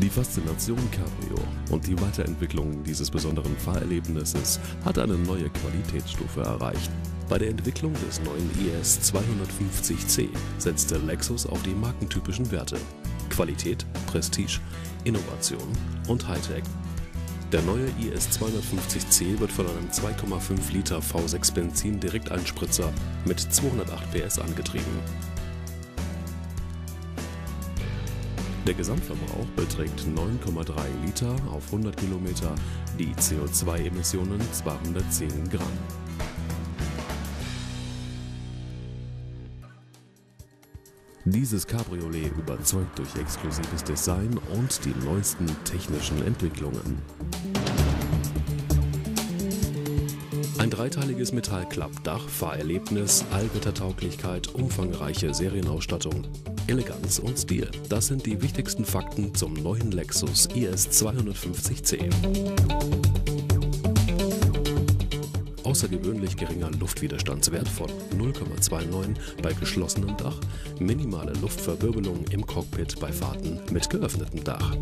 Die Faszination Cabrio und die Weiterentwicklung dieses besonderen Fahrerlebnisses hat eine neue Qualitätsstufe erreicht. Bei der Entwicklung des neuen ES 250c setzte Lexus auf die markentypischen Werte: Qualität, Prestige, Innovation und Hightech. Der neue ES 250c wird von einem 2,5 Liter V6 Benzin Direkteinspritzer mit 208 PS angetrieben. Der Gesamtverbrauch beträgt 9,3 Liter auf 100 Kilometer, die CO2-Emissionen 210 Gramm. Dieses Cabriolet überzeugt durch exklusives Design und die neuesten technischen Entwicklungen. Ein dreiteiliges Metallklappdach, Fahrerlebnis, Allwettertauglichkeit, umfangreiche Serienausstattung, Eleganz und Stil. Das sind die wichtigsten Fakten zum neuen Lexus ES 250c. Außergewöhnlich geringer Luftwiderstandswert von 0,29 bei geschlossenem Dach, minimale Luftverwirbelung im Cockpit bei Fahrten mit geöffnetem Dach.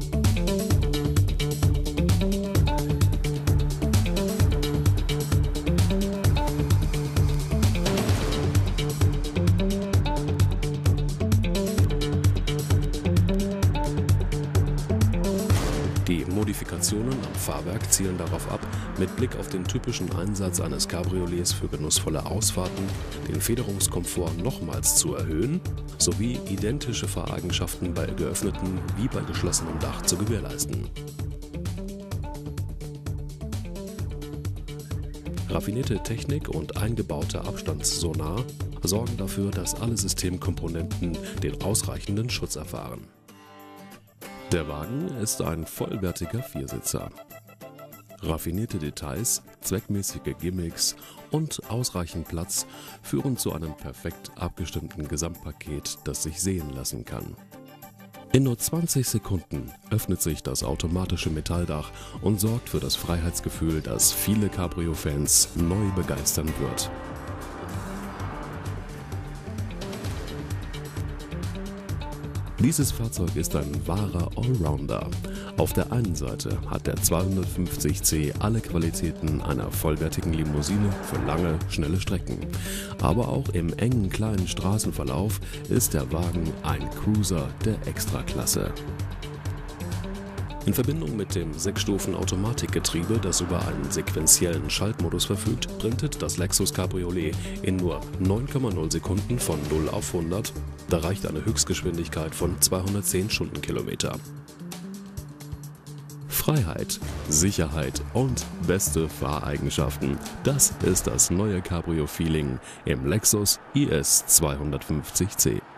Die Modifikationen am Fahrwerk zielen darauf ab, mit Blick auf den typischen Einsatz eines Cabriolets für genussvolle Ausfahrten den Federungskomfort nochmals zu erhöhen, sowie identische Fahreigenschaften bei geöffnetem wie bei geschlossenem Dach zu gewährleisten. Raffinierte Technik und eingebauter Abstandssonar sorgen dafür, dass alle Systemkomponenten den ausreichenden Schutz erfahren. Der Wagen ist ein vollwertiger Viersitzer. Raffinierte Details, zweckmäßige Gimmicks und ausreichend Platz führen zu einem perfekt abgestimmten Gesamtpaket, das sich sehen lassen kann. In nur 20 Sekunden öffnet sich das automatische Metalldach und sorgt für das Freiheitsgefühl, das viele Cabrio-Fans neu begeistern wird. Dieses Fahrzeug ist ein wahrer Allrounder. Auf der einen Seite hat der 250c alle Qualitäten einer vollwertigen Limousine für lange, schnelle Strecken. Aber auch im engen kleinen Straßenverlauf ist der Wagen ein Cruiser der Extraklasse. In Verbindung mit dem 6-Stufen-Automatikgetriebe, das über einen sequentiellen Schaltmodus verfügt, sprintet das Lexus Cabriolet in nur 9,0 Sekunden von 0 auf 100. Da reicht eine Höchstgeschwindigkeit von 210 Stundenkilometer. Freiheit, Sicherheit und beste Fahreigenschaften. Das ist das neue Cabrio-Feeling im Lexus ES 250c.